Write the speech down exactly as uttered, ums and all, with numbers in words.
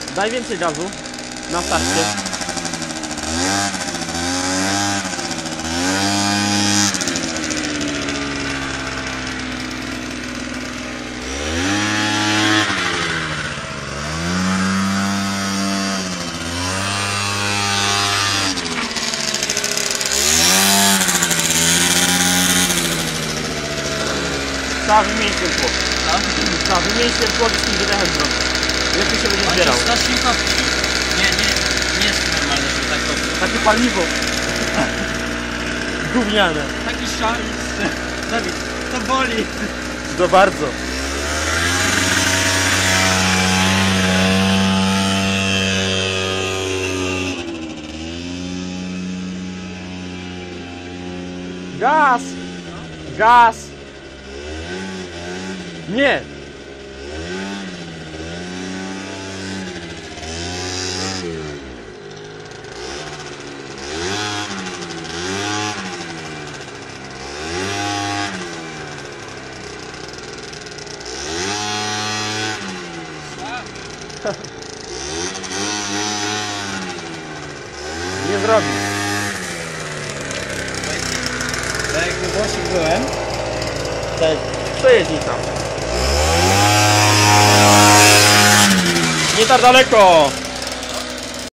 Daj więcej gazu na starcie. Trzeba wymienić ten płot. Trzeba wymienić ten płot z tym wydechem drążę. Lepiej się będzie zbierał. On jest roślinkowski. Nie, nie, nie jest normalne, że tak to... Takie paliwo. Gówniane. Taki szary. Dawid, to boli. To bardzo. Gaz! Gaz! Nie! Nie zrobi. Tak jak we Włoszech byłem, Tak, przejedź tam. Nie tak daleko!